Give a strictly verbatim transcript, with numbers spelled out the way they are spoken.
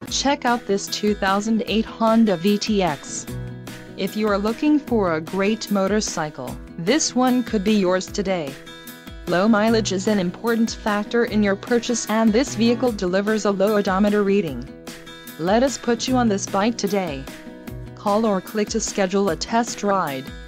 Check out this two thousand eight Honda V T X. If you are looking for a great motorcycle, this one could be yours today. Low mileage is an important factor in your purchase, and this vehicle delivers a low odometer reading. Let us put you on this bike today. Call or click to schedule a test ride.